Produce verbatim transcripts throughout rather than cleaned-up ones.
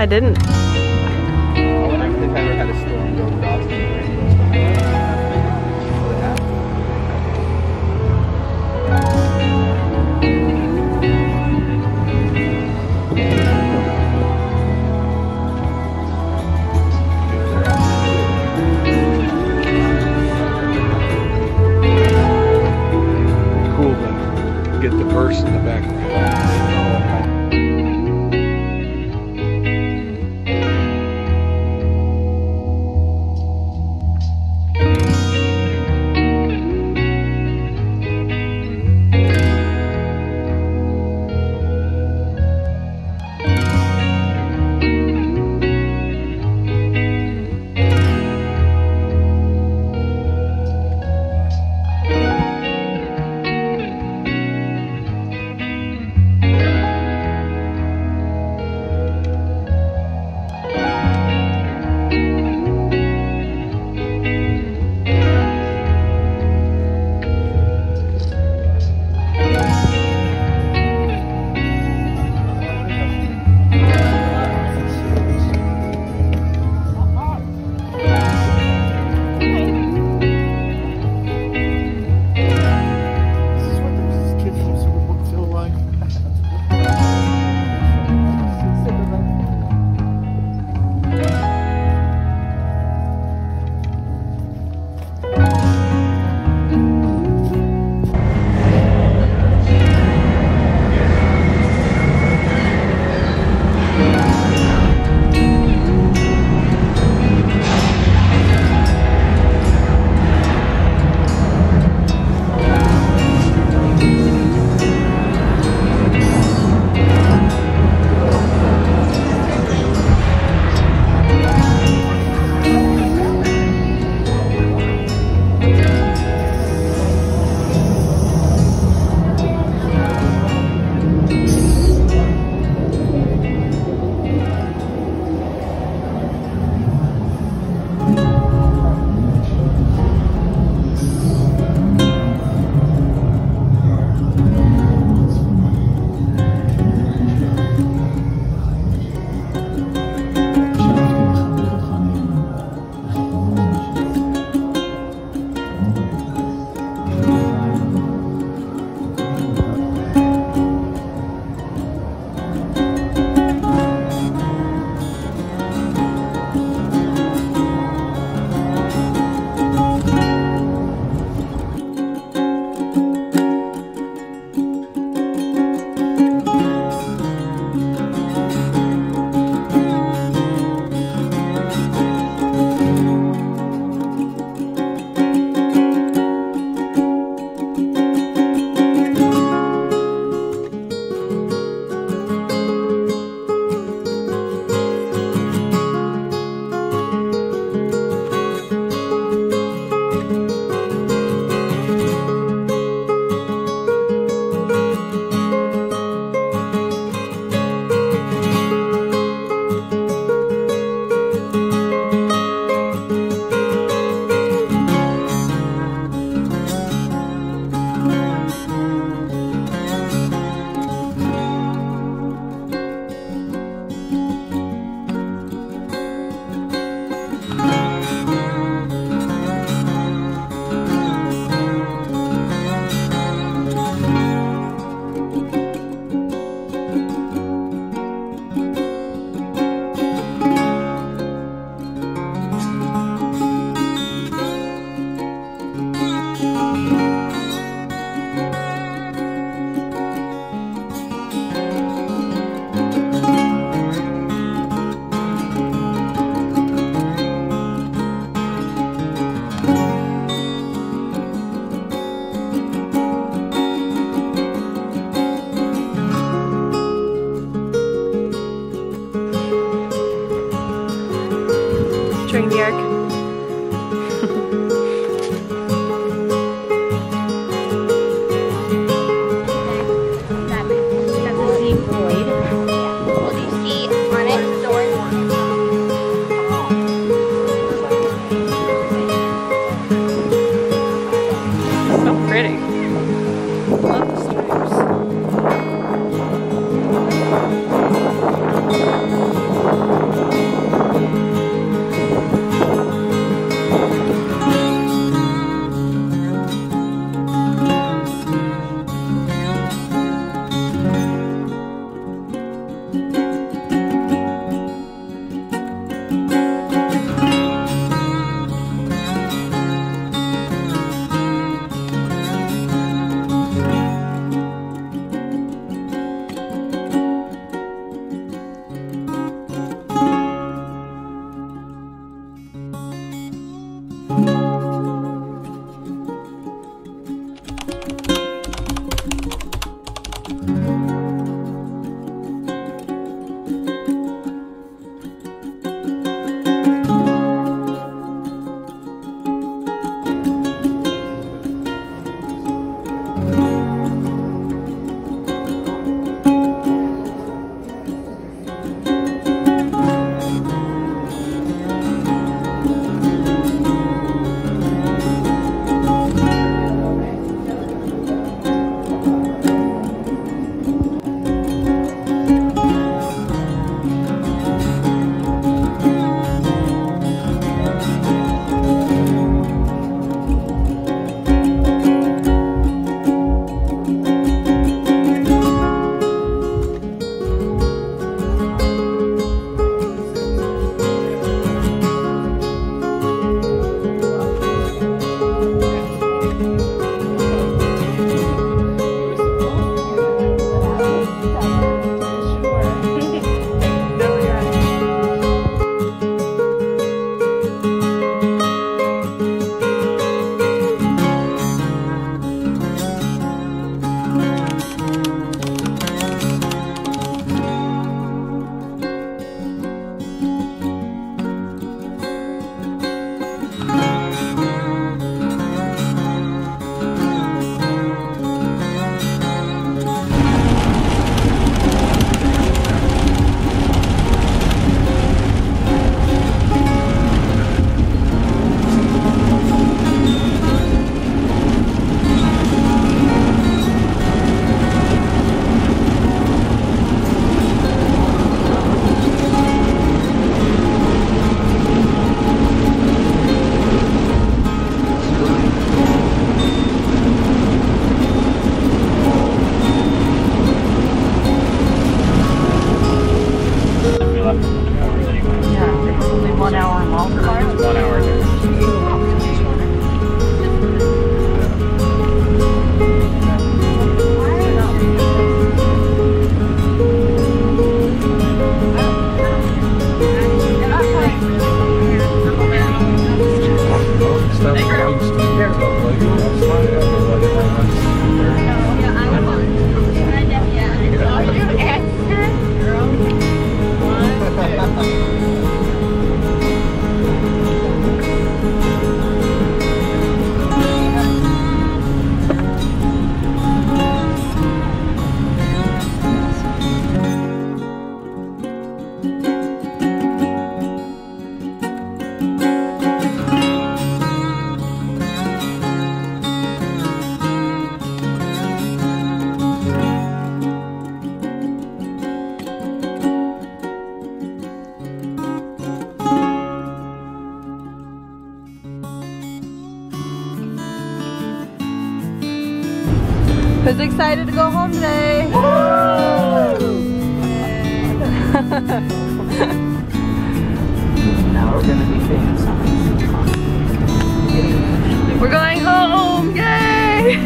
didn't. I wonder if they've ever had a storm go across the rain. Cool to get the verse in the background. Yeah. Who's excited to go home today? Now we're gonna be famous. We're going home! Yay!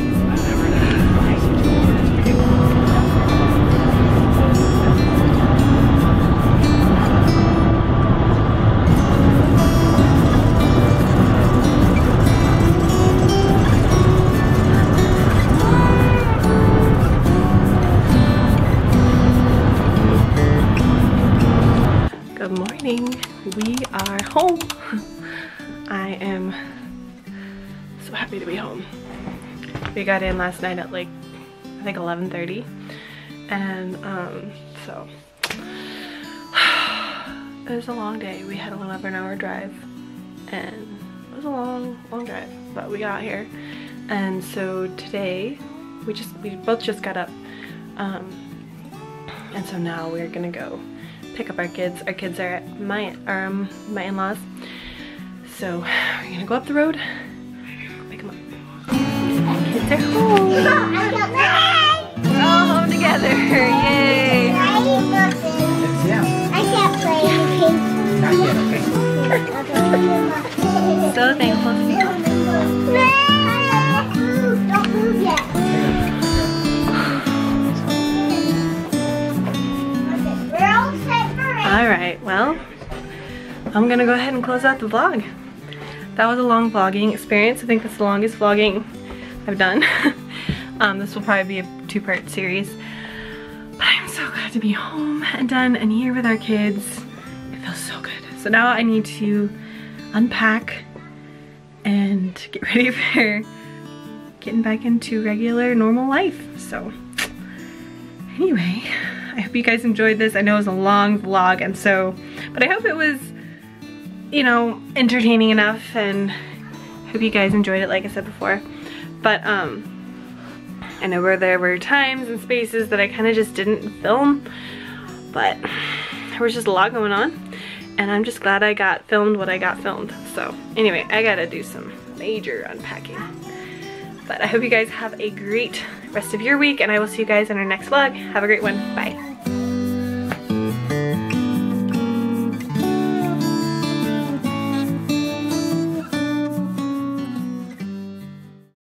Good morning. We are home. I am so happy to be home. We got in last night at like I think eleven thirty, and um, so it was a long day. We had an eleven hour drive, and it was a long, long drive, but we got here. And so today we just we both just got up, um, and so now we're gonna go pick up our kids. Our kids are at my um my in-laws, so we're gonna go up the road, pick them up. Kids are home. We're all home together. Yay! Yeah. I can't play anything. Not yet, okay. So thankful to be home. Don't move yet. We're all set for it. Alright, well, I'm gonna go ahead and close out the vlog. That was a long vlogging experience. I think that's the longest vlogging I've done. um, this will probably be a two-part series. But I'm so glad to be home and done and here with our kids. It feels so good. So now I need to unpack and get ready for getting back into regular, normal life. So anyway, I hope you guys enjoyed this. I know it was a long vlog, and so, but I hope it was, you know, entertaining enough, and hope you guys enjoyed it like I said before. But um, I know where there were times and spaces that I kind of just didn't film, but there was just a lot going on, and I'm just glad I got filmed what I got filmed. So anyway, I gotta do some major unpacking. But I hope you guys have a great rest of your week, and I will see you guys in our next vlog. Have a great one. Bye.